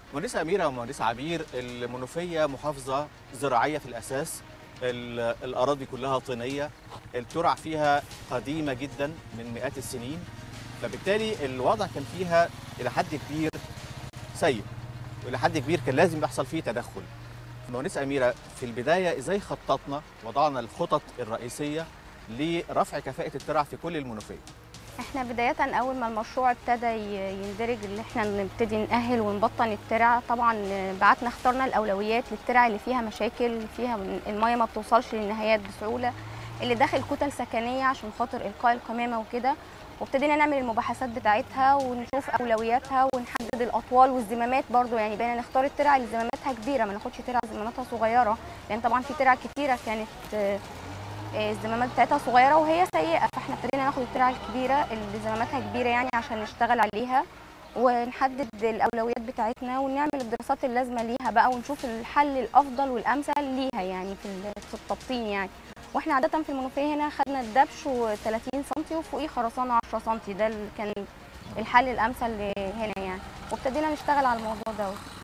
مهندسة أميرة ومهندسة عبير، المنوفية محافظة زراعية في الأساس. الأراضي كلها طينية، الترع فيها قديمة جدا من مئات السنين، فبالتالي الوضع كان فيها إلى حد كبير سيء، وإلى حد كبير كان لازم يحصل فيه تدخل. مهندسة أميرة، في البداية إزاي خططنا وضعنا الخطط الرئيسية لرفع كفاءة الترع في كل المنوفية؟ احنا بداية أول ما المشروع ابتدى يندرج اللي احنا نبتدي نأهل ونبطن الترع، طبعا بعتنا اخترنا الأولويات للترع اللي فيها مشاكل، فيها المية ما بتوصلش للنهايات بسهولة، اللي داخل كتل سكنية عشان خاطر إلقاء القمامة وكده. وابتدينا نعمل المباحثات بتاعتها ونشوف أولوياتها ونحدد الأطوال والزمامات برضو، يعني بقينا نختار الترع اللي زماماتها كبيرة، ما ناخدش ترع زماماتها صغيرة، لأن طبعا في ترع كتيرة كانت الزمامات بتاعتها صغيره وهي سيئه، فاحنا ابتدينا ناخد الترعه الكبيره اللي زماماتها كبيره يعني عشان نشتغل عليها ونحدد الاولويات بتاعتنا ونعمل الدراسات اللازمه ليها بقى، ونشوف الحل الافضل والامثل ليها يعني في التبطين يعني. واحنا عاده في المنوفيه هنا خدنا الدبش و30 سم وفوقيه خرسانه 10 سم، ده اللي كان الحل الامثل هنا يعني، وابتدينا نشتغل على الموضوع ده.